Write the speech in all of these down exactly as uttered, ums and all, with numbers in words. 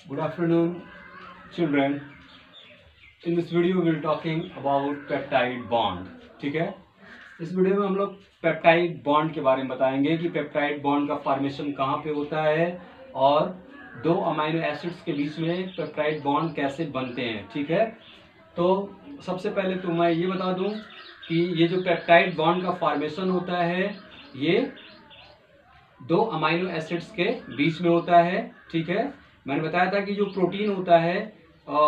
Good afternoon, children. In this video we will talking about peptide bond. ठीक है, इस video में हम लोग पेप्टाइड बॉन्ड के बारे में बताएंगे कि पेप्टाइड बॉन्ड का फॉर्मेशन कहाँ पे होता है और दो अमाइनो एसिड्स के बीच में पेप्टाइड बॉन्ड कैसे बनते हैं। ठीक है, तो सबसे पहले तो मैं ये बता दूं कि ये जो पेप्टाइड बॉन्ड का फॉर्मेशन होता है ये दो अमाइनो एसिड्स के बीच में होता है। ठीक है, मैंने बताया था कि जो प्रोटीन होता है आ,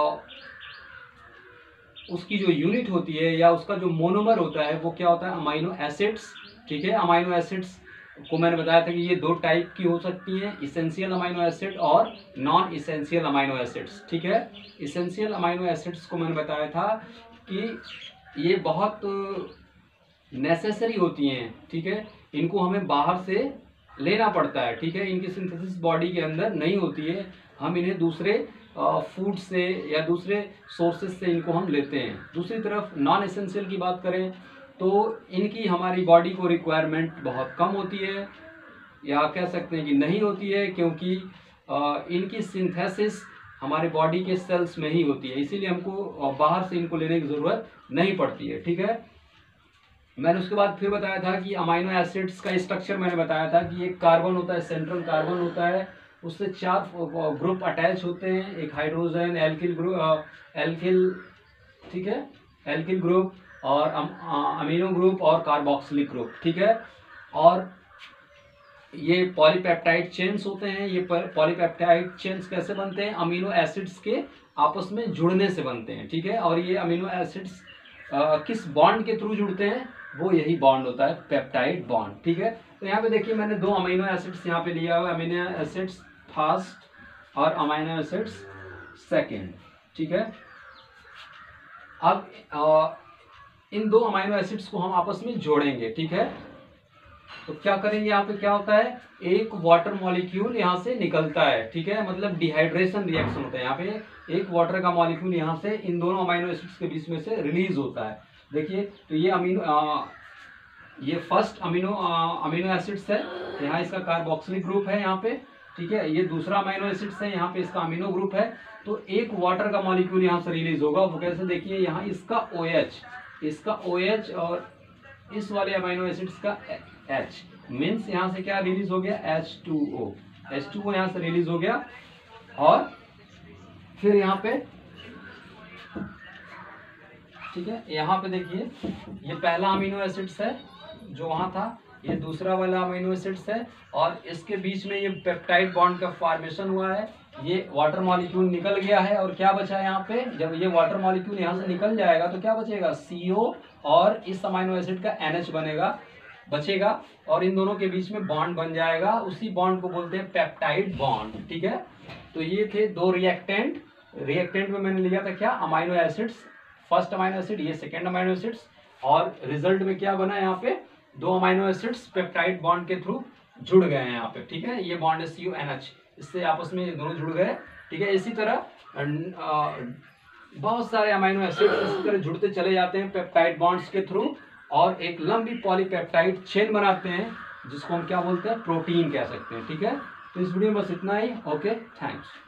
उसकी जो यूनिट होती है या उसका जो मोनोमर होता है वो क्या होता है, अमाइनो एसिड्स। ठीक है, अमाइनो एसिड्स को मैंने बताया था कि ये दो टाइप की हो सकती हैं, इसेंशियल अमाइनो एसिड और नॉन इसेंशियल अमाइनो एसिड्स। ठीक है, इसेंशियल अमाइनो एसिड्स को मैंने बताया था कि ये बहुत नेसेसरी होती हैं। ठीक है, इनको हमें बाहर से लेना पड़ता है। ठीक है, इनकी सिंथेसिस बॉडी के अंदर नहीं होती है, हम इन्हें दूसरे फूड से या दूसरे सोर्सेज से इनको हम लेते हैं। दूसरी तरफ नॉन एसेंशियल की बात करें तो इनकी हमारी बॉडी को रिक्वायरमेंट बहुत कम होती है या कह सकते हैं कि नहीं होती है, क्योंकि इनकी सिंथेसिस हमारे बॉडी के सेल्स में ही होती है, इसीलिए हमको बाहर से इनको लेने की ज़रूरत नहीं पड़ती है। ठीक है, मैंने उसके बाद फिर बताया था कि अमाइनो एसिड्स का स्ट्रक्चर मैंने बताया था कि एक कार्बन होता है, सेंट्रल कार्बन होता है, उससे चार ग्रुप अटैच होते हैं, एक हाइड्रोजन, एल्किल ग्रुप, एल्किल ठीक है, एल्किल ग्रुप और अमीनो ग्रुप और कार्बोक्सिलिक ग्रुप। ठीक है, और ये पॉलीपेप्टाइड चेन्स होते हैं। ये पॉलीपेप्टाइड चेन्स कैसे बनते हैं, अमीनो एसिड्स के आपस में जुड़ने से बनते हैं। ठीक है, और ये अमीनो एसिड्स किस बॉन्ड के थ्रू जुड़ते हैं, वो यही बॉन्ड होता है पेप्टाइड बॉन्ड। ठीक है, तो यहाँ पे देखिए मैंने दो अमीनो एसिड्स यहाँ पे लिया हुआ है, अमीनो एसिड्स फर्स्ट और अमीनो एसिड्स सेकेंड। ठीक है, अब आ, इन दो अमीनो एसिड्स को हम आपस में जोड़ेंगे। ठीक है, तो क्या करेंगे, यहाँ पे क्या होता है, एक वाटर मॉलिक्यूल यहाँ से निकलता है। ठीक है, मतलब डिहाइड्रेशन रिएक्शन होता है, यहाँ पे एक वाटर का मॉलिक्यूल यहाँ से इन दोनों अमीनो एसिड्स के बीच में से रिलीज होता है। देखिए, तो ये अमीनो आ, ये फर्स्ट अमीनो अमीनो एसिड्स है, यहाँ इसका कार्बोक्सिलिक ग्रुप है यहाँ पे। ठीक है, ये दूसरा अमीनो एसिड्स है, यहाँ पे इसका अमीनो ग्रुप है। तो एक वाटर का मॉलिक्यूल यहाँ से रिलीज होगा, वो कैसे, देखिए यहाँ इसका OH, इसका OH और इस वाले अमीनो एसिड्स का H, मीन्स यहाँ से क्या रिलीज हो गया, H two O, H two O यहाँ से रिलीज हो गया। और फिर यहाँ पे ठीक है, यहाँ पे देखिए ये पहला अमीनो एसिड्स है जो वहाँ था, ये दूसरा वाला अमीनो एसिड्स है, और इसके बीच में ये पेप्टाइड बॉन्ड का फॉर्मेशन हुआ है। ये वाटर मॉलिक्यूल निकल गया है और क्या बचा है यहाँ पे, जब ये वाटर मॉलिक्यूल यहाँ से निकल जाएगा तो क्या बचेगा, सी ओ और इस अमीनो एसिड का एन एच बनेगा बचेगा, और इन दोनों के बीच में बॉन्ड बन जाएगा। उसी बॉन्ड को बोलते हैं पेप्टाइड बॉन्ड। ठीक है, तो ये थे दो रिएक्टेंट। रिएक्टेंट में मैंने लिया था क्या, amino acids, first amino acid, ये सेकेंड अमीनो एसिड्स, और रिजल्ट में क्या बना, यहाँ पे दो अमीनो एसिड्स पेप्टाइड बॉन्ड के थ्रू जुड़ गए हैं यहाँ पे। ठीक है, ये बॉन्ड है सी यू एन एच, इससे आपस में दोनों जुड़ गए। ठीक है, इसी तरह बहुत सारे अमीनो एसिड इसी तरह जुड़ते चले जाते हैं पेप्टाइड बॉन्ड्स के थ्रू, और एक लंबी पॉलीपेप्टाइड चेन बनाते हैं जिसको हम क्या बोलते हैं, प्रोटीन कह सकते हैं। ठीक है, तो इस वीडियो में बस इतना ही। Okay, thanks.